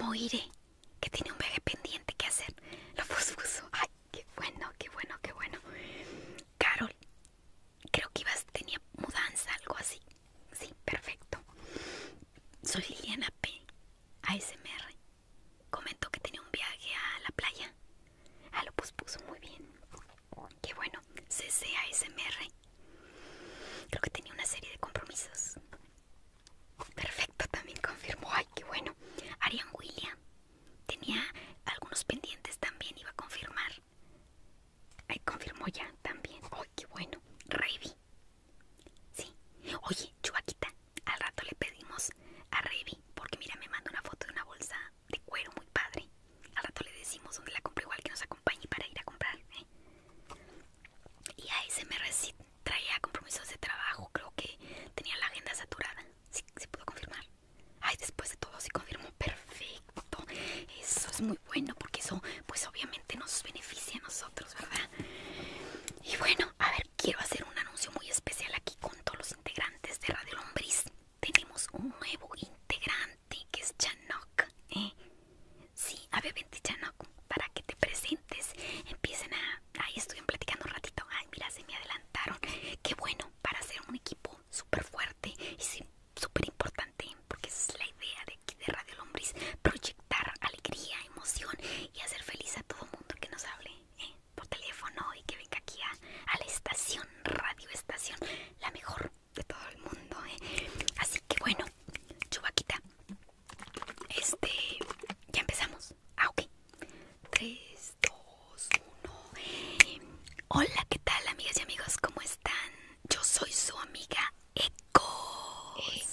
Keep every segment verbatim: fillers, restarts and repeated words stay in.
Moire, que tiene un viaje pendiente que hacer. Lo pospuso. Ay, qué bueno, qué bueno, qué bueno. Carol, creo que ibas, tenía mudanza, algo así. Sí, perfecto. Soy Liliana P. A S M R. Comentó que tenía un viaje a la playa. Ah, lo pospuso, muy bien. Qué bueno. C C A S M R. Creo que tenía una serie de compromisos. Perfecto, también confirmó. Ay, qué bueno. Arian William tenía algunos pendientes también, iba a confirmar. Ay, confirmó ya también. Ay, qué bueno. Revi. Sí. Oye, Chubaquita, al rato le pedimos a Revi, porque mira, me manda una foto de una bolsa de cuero muy padre. Al rato le decimos dónde la compró, igual que nos acompañe para ir a comprar, ¿eh? Y a S M R sí traía compromisos de trabajo. Creo que tenía la agenda saturada. Sí, se pudo confirmar. Ay, después de todo sí confirmó. Perfecto. Eso es muy bueno, porque eso pues obviamente nos beneficia a nosotros, ¿verdad? Y bueno, a ver, quiero hacer un anuncio muy especial aquí con todos los integrantes de Radio Lombriz. Tenemos un nuevo integrante que es Chanok, ¿eh? Sí, a ver, vente, Chanok, para que te presentes. Empiecen a... Ahí estuvieron platicando un ratito. Ay, mira, se me adelantaron. Qué bueno, para hacer un equipo súper fuerte y sí, súper importante, porque esa es la idea de aquí de Radio Lombriz: proyectar alegría, emoción y hacer feliz a todo mundo que nos hable, ¿eh? Por teléfono, y que venga aquí a, a la estación, Radio Estación, la mejor de todo el mundo, ¿eh? Así que bueno, Chubaquita, este, ya empezamos. Ah, ok. tres, dos, uno. Hola, ¿qué tal, amigas y amigos? ¿Cómo están? Yo soy su amiga Eco.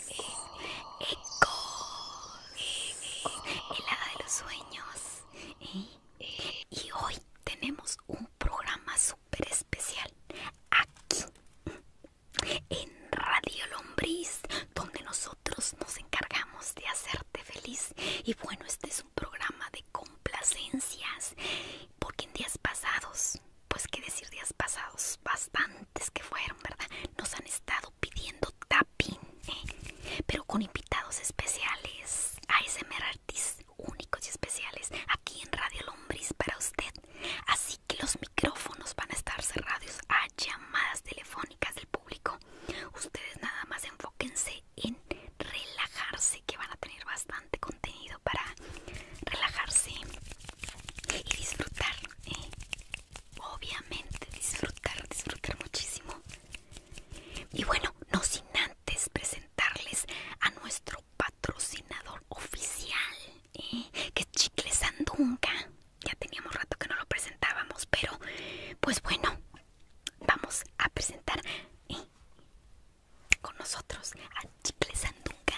Eco. El hada de los sueños. ¿Eh? Y hoy tenemos un programa súper especial aquí en Radio Lombriz, donde nosotros nos encargamos de hacerte feliz. Y bueno, este es un programa de complacencias, porque en días pasados, pues qué decir días pasados, bastantes que fueron, ¿verdad? Nos han estado pidiendo tapping, ¿eh? Pero con invitados especiales, A S M R artistas únicos y especiales, aquí en Radio Lombriz para usted. Así que los micrófonos van a estar cerrados a llamadas telefónicas del público. Ustedes nada más enfóquense en relajarse, que van a tener bastante contenido para relajarse y disfrutar, ¿eh? Obviamente disfrutar, disfrutar muchísimo. Y bueno, no sin antes presentarles a nuestro patrocinador oficial, ¿eh? Que es Chicle Sandunga. Ya teníamos rato que no lo presentábamos, pero pues bueno, vamos a presentar, ¿eh? con nosotros a Chicle Sandunga.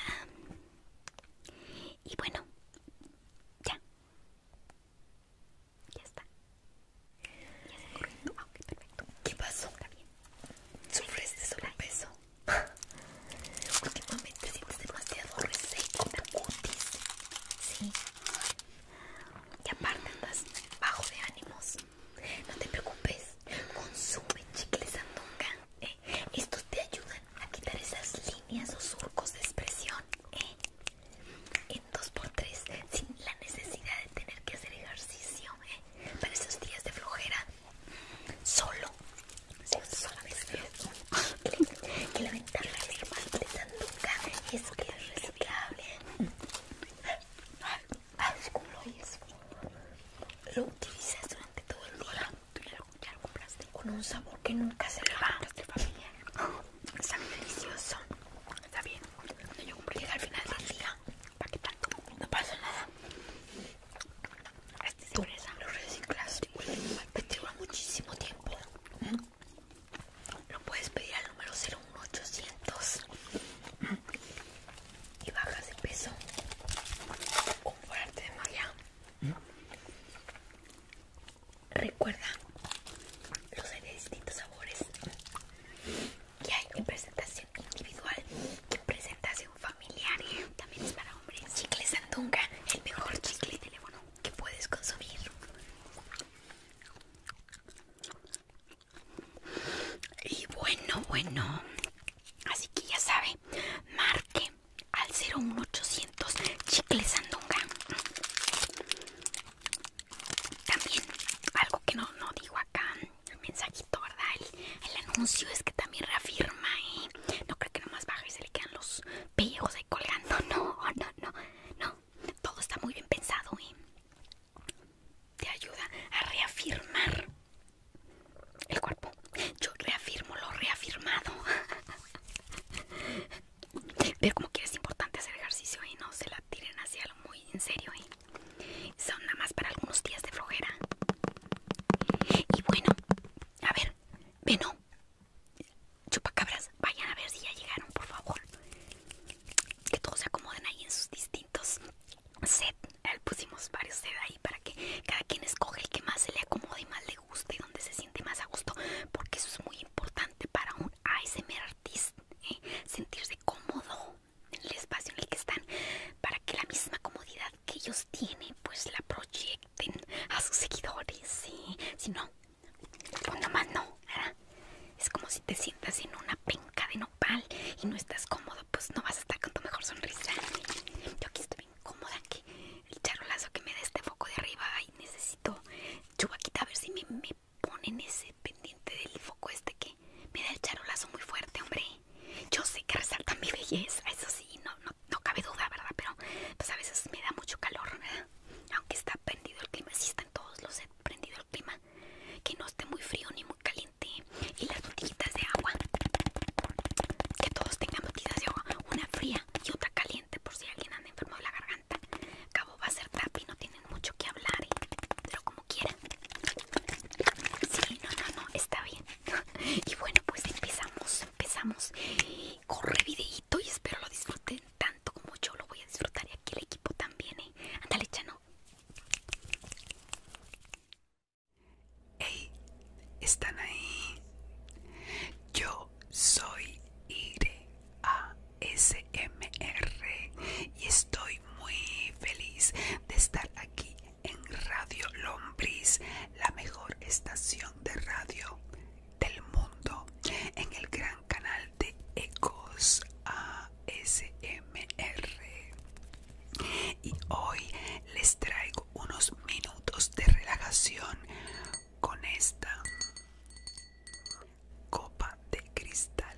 Y bueno, ya, ya está. Ya está corriendo. Ah, ok, perfecto. ¿Qué pasó? Está bien. ¿Sufres de sobrepeso? Últimamente sientes demasiado reseco de cutis. Sí. Y aparte andas bajo de ánimos. No te preocupes, consume Chicle Sandunga. ¿eh? Estos te ayudan a quitar esas líneas o surcos de expresión, ¿eh? En dos por tres, sin la necesidad de tener que hacer ejercicio, ¿eh? Para esos días de flojera. Solo. Sí, solo chicle. Que la ventaja de Chicle Sandunga es que es respirable. ¿Cómo lo oyes? Lo utilizas durante todo el día. Tú ya lo, ya lo compraste. Con un sabor que nunca se le va. Compraste familiar. Sabe delicioso. Está bien. No, yo compré. Llega al final del día. ¿Para qué tanto? No pasa nada. Este Tú sorpresa. lo reciclas. Te lleva muchísimo tiempo. Lo puedes pedir al número cero uno ochocientos y bajas de peso con por arte de magia. Recuerda, los hay de distintos sabores. Que hay en presentación individual y en presentación familiar. También es para hombres. Chicle Sandunga, el mejor chicle de teléfono que puedes consumir. Y bueno, bueno. Así que ya sabe, marque al cero uno ochocientos Chicle Sandunga. pronunció es que también reafirma, ¿eh? No creo que nomás baja y se le quedan los pellejos ahí colgando. No, no, no, no. Todo está muy bien pensado, ¿eh? Te ayuda a reafirmar el cuerpo. Yo reafirmo lo reafirmado. Pero como quieres, es importante hacer ejercicio y no se la tiren hacia algo muy en serio, ¿eh? Son nada más para algunos días de flojera. Y bueno, a ver, Veno, chupacabras, vayan a ver si ya llegaron, por favor. Que todos se acomoden ahí en sus distintos set. Pusimos varios set ahí para que cada quien escoge el que más se le acomode y más le guste y donde se siente más a gusto, porque eso es muy importante para un A S M R artista, ¿eh? Sentirse cómodo en el espacio en el que están, para que la misma comodidad que ellos tienen pues la proyecten a sus seguidores, ¿sí? Si no, pues nomás no, ¿verdad? Es como si te sientas en una penca de nopal y no estás cómodo, pues no vas a estar con tu mejor sonrisa. Yo aquí estoy bien cómoda, que el charolazo que me da este foco de arriba. Ay, necesito chubaquita, a ver si me, me ponen ese pendiente del foco este que me da el charolazo muy fuerte, hombre. Yo sé que resalta mi belleza, eso sí, no, no, no cabe duda, ¿verdad? Pero pues a veces me da mucho calor, ¿verdad? Aunque está prendido el clima, sí está en todos los sets prendido el clima, que no esté muy frío ni muy caliente. Y las botellitas de agua, que todos tengan botellitas de agua, una fría y otra caliente por si alguien anda enfermo de la garganta. Cabo va a ser tap y no tienen mucho que hablar, ¿eh? Pero como quieran. Sí, no, no, no, está bien. Y bueno, pues empezamos, empezamos. Corre videíto y espero lo disfruten tanto como yo lo voy a disfrutar, y aquí el equipo también, ¿eh? Ándale, Chano. Hey, ¿están ahí? Yo soy Ire A S M R y estoy muy feliz de estar aquí en Radio Lombriz, la mejor estación de radio del mundo, en el gran canal de Ecos A S M R. Y hoy les traigo unos minutos de relajación con esta copa de cristal.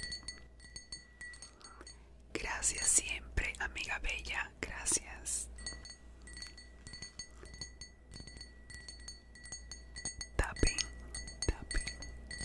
Gracias siempre, amiga bella, gracias. Tapping, tapping,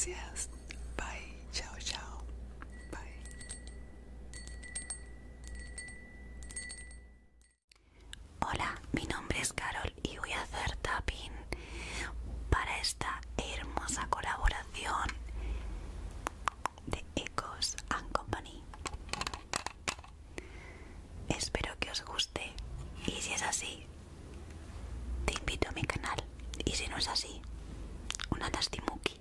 gracias. Bye. Chao, chao. Bye. Hola, mi nombre es Carol y voy a hacer tapping para esta hermosa colaboración de Ecos and Company. Espero que os guste y si es así, te invito a mi canal y si no es así, una lastimuki.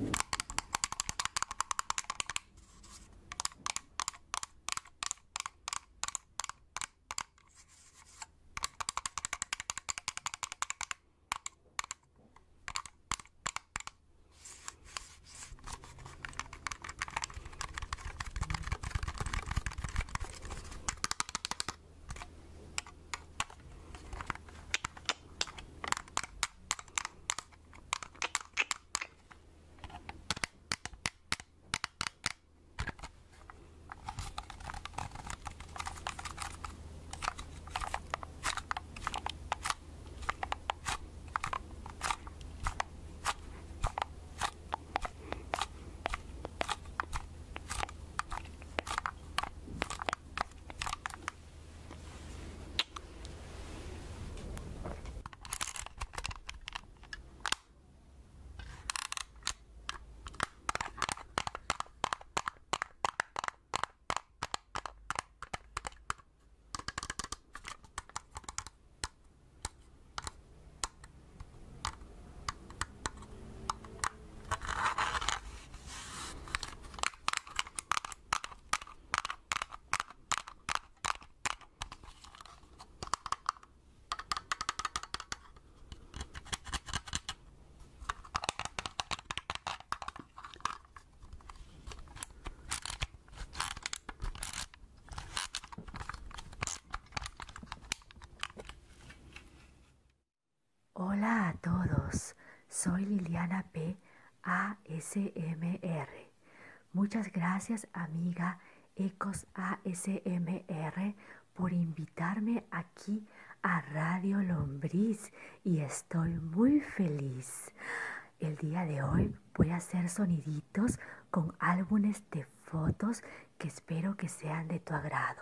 Hola a todos, soy Liliana P. A S M R. Muchas gracias, amiga Ecos A S M R, por invitarme aquí a Radio Lombriz y estoy muy feliz. El día de hoy voy a hacer soniditos con álbumes de fotos que espero que sean de tu agrado.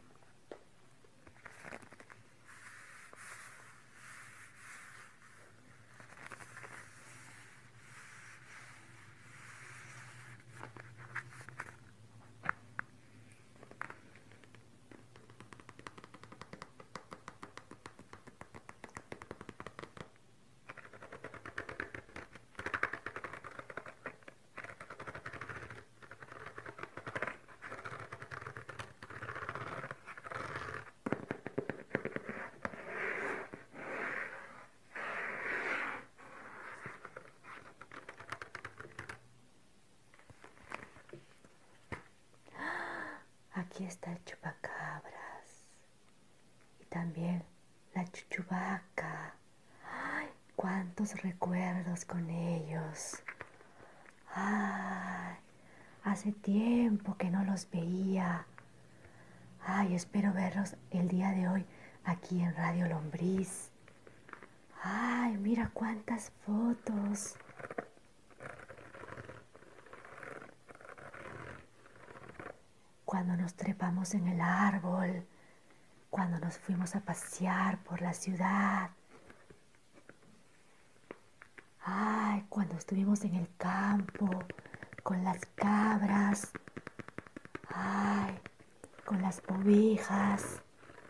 Aquí está el chupacabras y también la chuchubaca. ¡Ay! ¡Cuántos recuerdos con ellos! ¡Ay! Hace tiempo que no los veía. ¡Ay! Espero verlos el día de hoy aquí en Radio Lombriz. ¡Ay! Mira cuántas fotos. Cuando nos trepamos en el árbol, cuando nos fuimos a pasear por la ciudad. Ay, cuando estuvimos en el campo con las cabras. Ay, con las ovejas.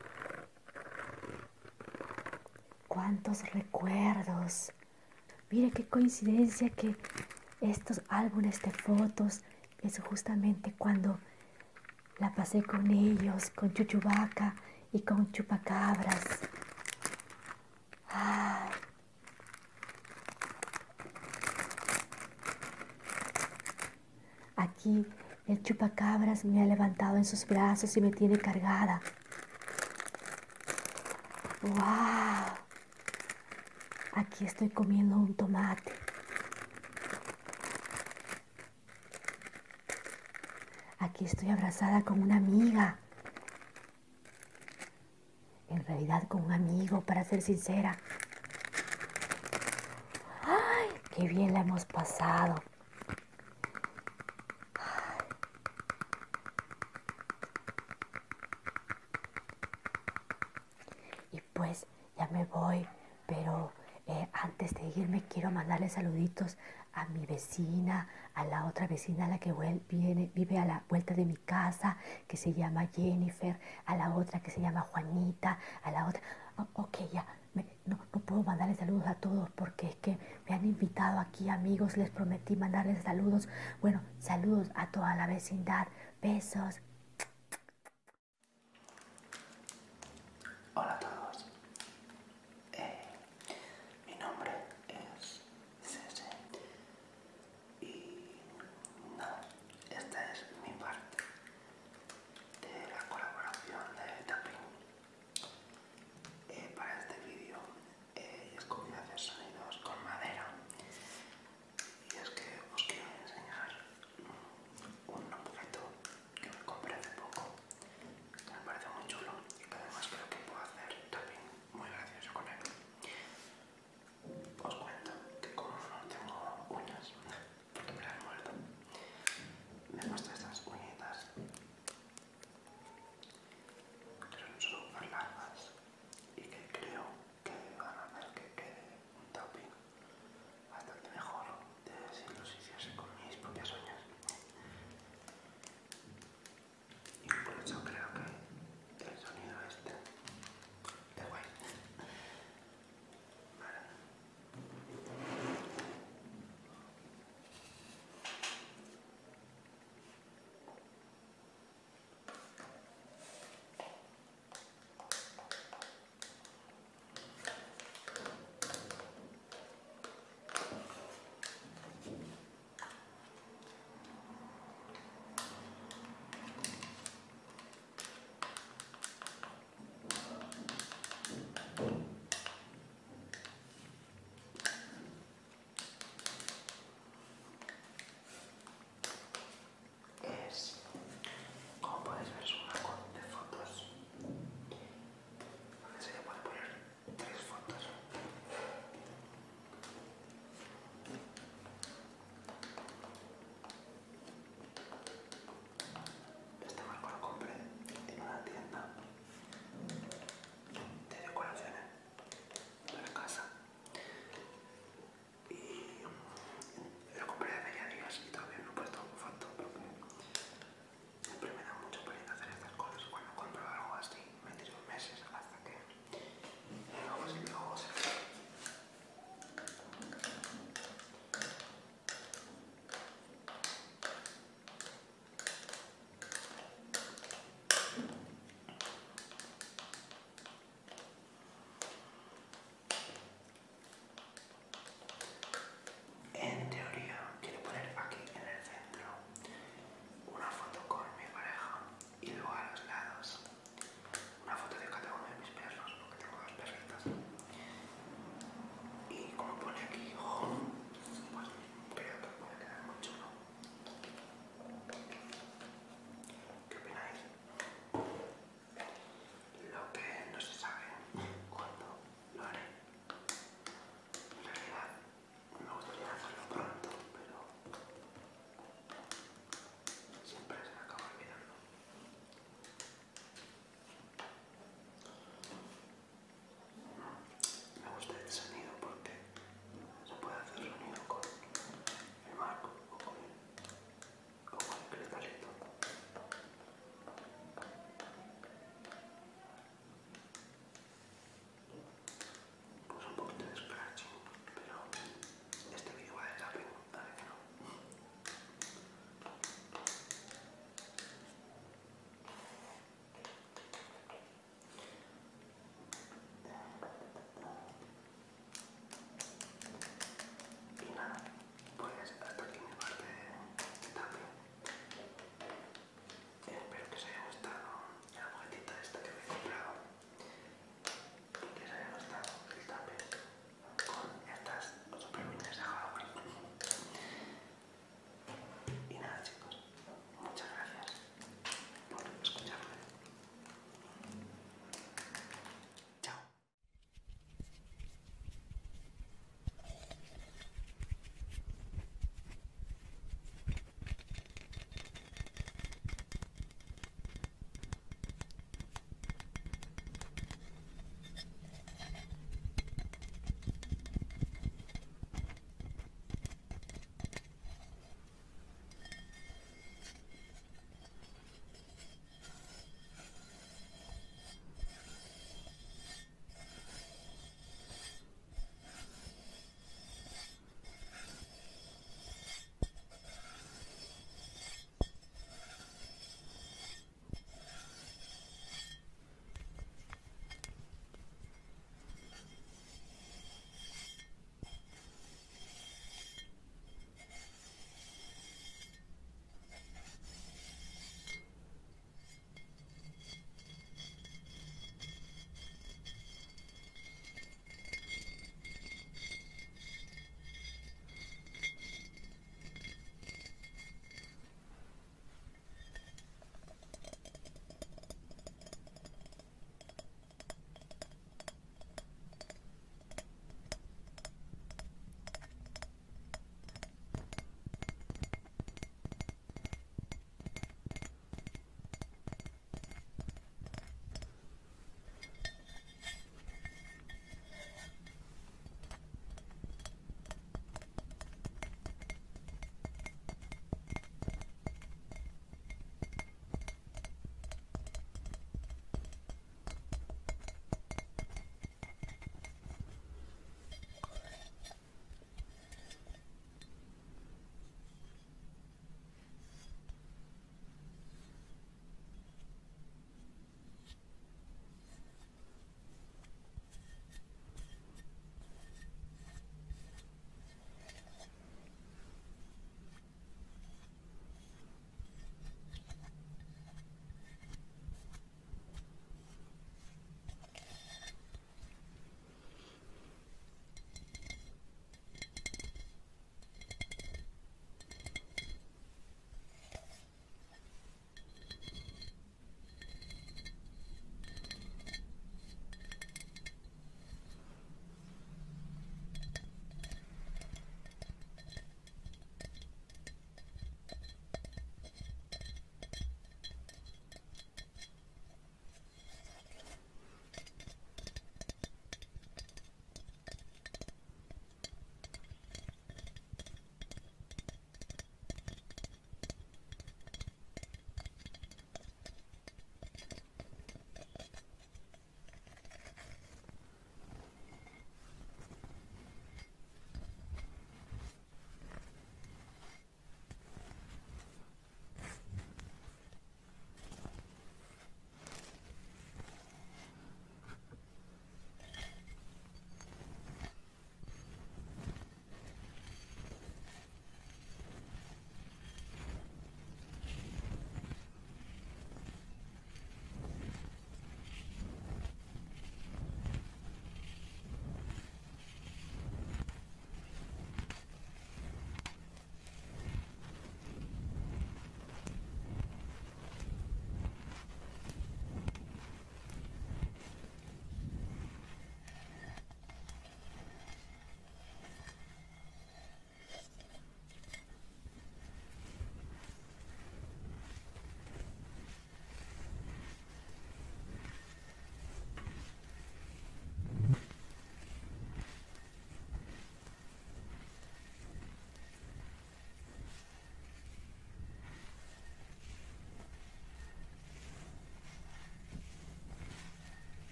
Cuántos recuerdos. Mire qué coincidencia que estos álbumes de fotos es justamente cuando la pasé con ellos, con Chuchubaca y con Chupacabras. Ay. Aquí el Chupacabras me ha levantado en sus brazos y me tiene cargada. ¡Wow! Aquí estoy comiendo un tomate. Aquí estoy abrazada con una amiga. En realidad con un amigo, para ser sincera. ¡Ay! ¡Qué bien la hemos pasado! pues ya me voy, pero eh, antes de irme quiero mandarle saluditos a mi vecina, a la otra vecina, a la que viene, vive a la vuelta de mi casa, que se llama Jennifer, a la otra que se llama Juanita, a la otra... Oh, ok, ya, me, no, no puedo mandarle saludos a todos porque es que me han invitado aquí amigos, les prometí mandarles saludos. Bueno, saludos a toda la vecindad, besos. Hola a todos. Eh, mi nombre es Cese y nada, esta es mi parte de la colaboración de tapping. Eh, para este vídeo he escogido hacer sonidos con madera y es que os quiero enseñar un objeto que me compré hace poco, que me parece muy chulo y que además creo que puedo hacer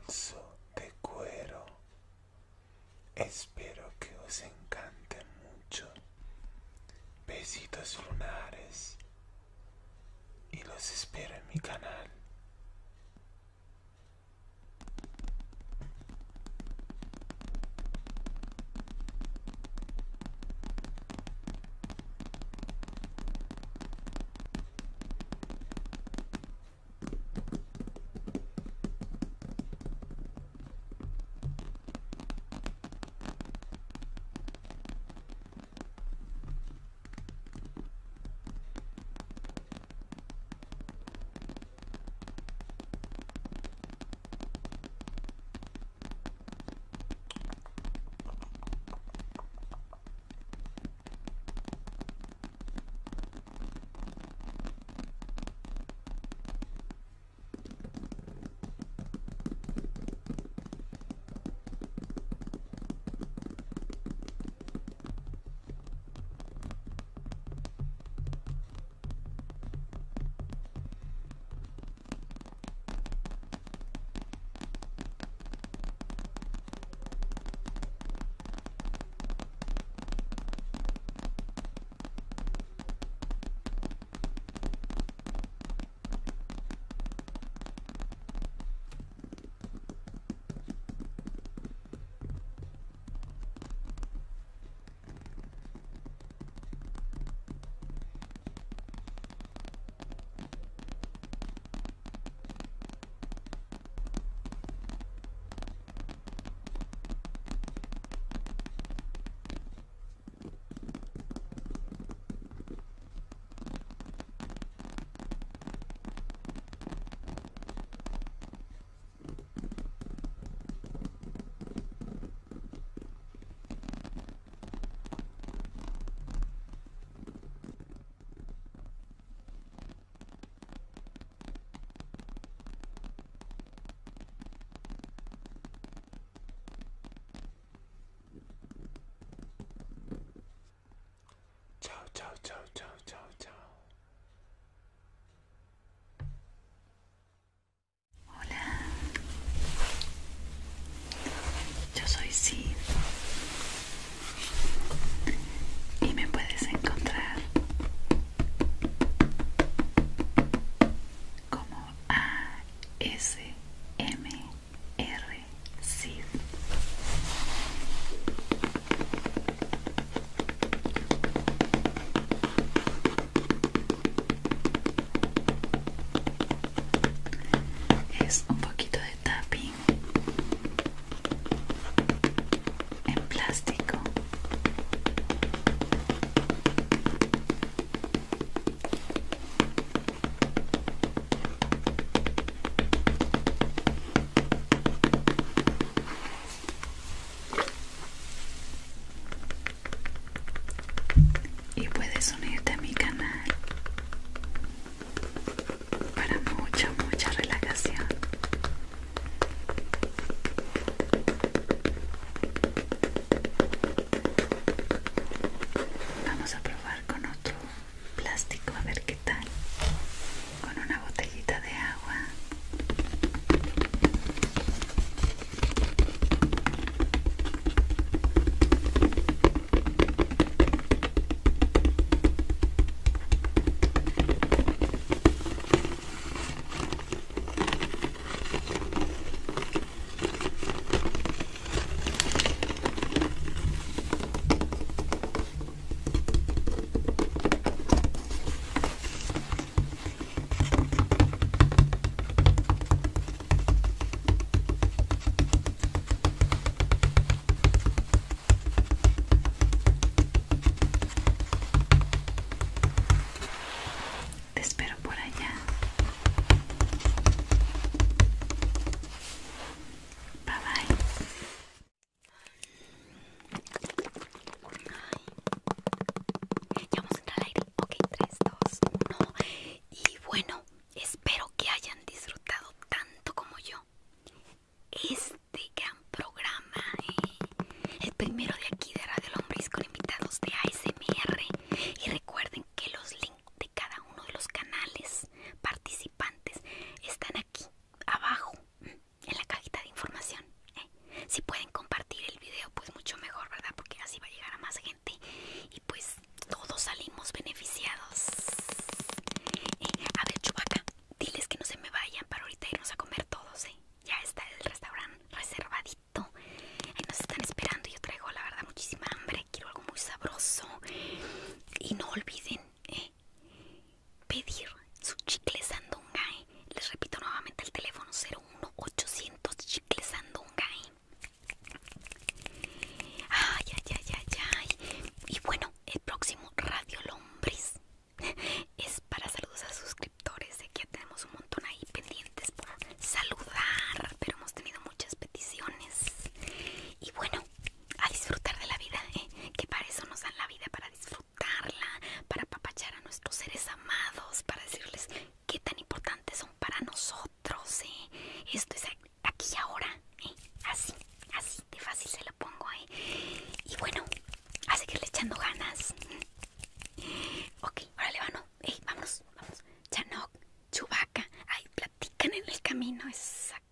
ganso de cuero. Espero que os encante mucho. Besitos lunares y los espero en mi canal. camino es